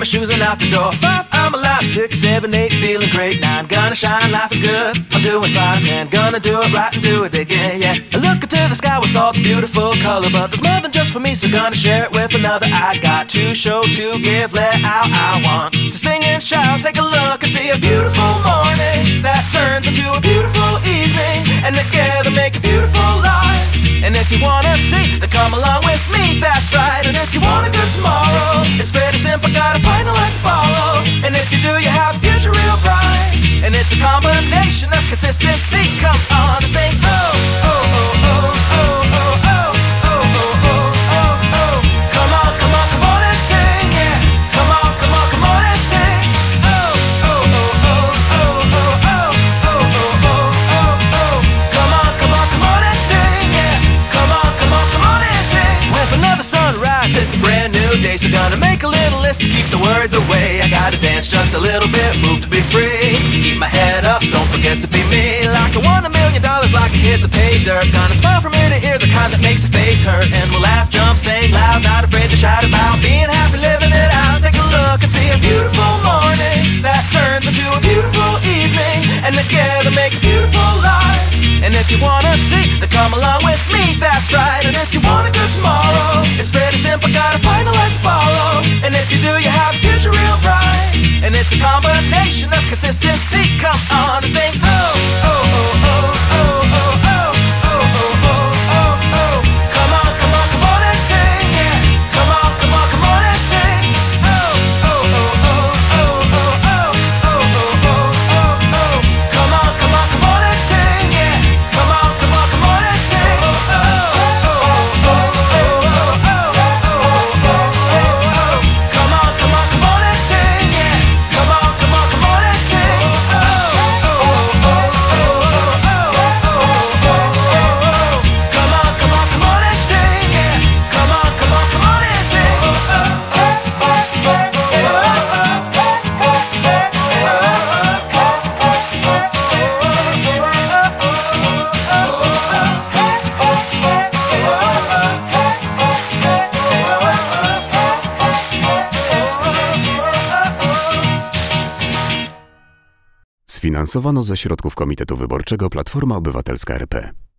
my shoes and out the door. 5, I'm alive. 6, 7, 8, feeling great. 9, gonna shine, life is good. I'm doing fine. 10, gonna do it right and do it again, yeah. I look into the sky with all its beautiful color, but there's more than just for me, so gonna share it with another. I got to show, to give, let out. I want to sing and shout. Take a look and see a beautiful morning that turns into a beautiful evening, and together make a beautiful life. And if you wanna see, then come along with me, that's right. And if you want a good tomorrow, it's pretty simple, got a final life to follow. And if you do, you have a future real bright. And it's a combination of consistency. Come on and sing, oh, oh, oh, oh, oh, oh, oh, oh, oh, oh, oh, oh. Come on, come on, come on and sing, yeah. Come on, come on, come on and sing. Oh, oh, oh, oh, oh, oh, oh, oh, oh, oh, oh, oh. Come on, come on, come on and sing, yeah. Come on, come on, come on and sing. With another sunrise, it's a brand new day, so gonna make a little list to keep the worries away. I gotta dance just a little bit, move to be free. Keep my head up, don't forget to be me. Like I won $1 million, like a hit to pay dirt. Gonna smile from ear to ear, the kind that makes your face hurt. And we'll laugh, jump, sing loud, not afraid to shout about being happy, living it out. Take a look and see a beautiful morning that turns into a beautiful evening, and together make a beautiful life. And if you wanna see, then come along with me, that's right. And if you want a good tomorrow, it's pretty simple, got a final life to follow. And if you do, you have a future real bright. And it's a combination of consistency. Come on and sing, oh, oh, oh, oh, oh, oh, oh, oh, oh, oh, oh, oh. Come on, come on, come on and sing, yeah. Come on, come on, come on and sing. Oh, oh, oh, oh, oh, oh, oh, oh, oh, oh, oh, oh. Come on, come on, come on and sing, yeah. Come on, come on, come on and sing. Oh, oh, oh, oh, oh, oh, oh, oh, oh, oh. Come on, come on, come on and sing, yeah. Come on, come on, come on and sing. Oh, oh, oh, oh, oh, oh, oh, oh. Come on, come on, come on and sing, yeah. Come on, come on, come on and sing. Oh, oh, oh, oh, oh, Sfinansowano ze środków Komitetu Wyborczego Platforma Obywatelska RP.